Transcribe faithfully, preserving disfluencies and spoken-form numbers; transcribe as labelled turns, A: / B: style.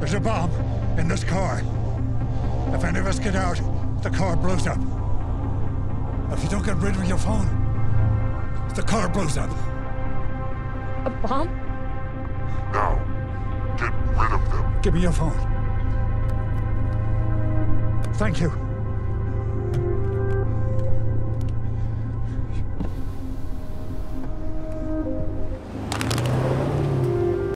A: There's a bomb in this car. If any of us get out, the car blows up. If you don't get rid of your phone, the car blows up.
B: A bomb?
C: Now, get rid of them.
A: Give me your phone. Thank you.